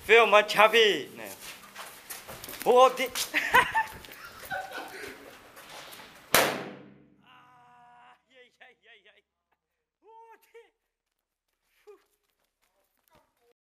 Veel maar Chavi. Nee. Hoe op die. Jee. Hoe op die.